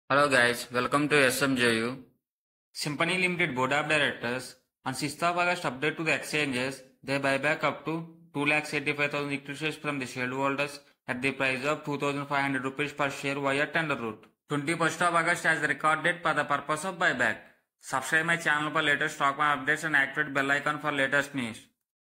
Hello guys, welcome to SMJU. Symphony Limited Board of Directors on 6th of August update to the exchanges, they buy back up to 2,85,000 equity shares from the shareholders at the price of 2,500 rupees per share via tender route. 21st of August as the record date for the purpose of buyback. Subscribe my channel for latest stock market updates and activate bell icon for latest news.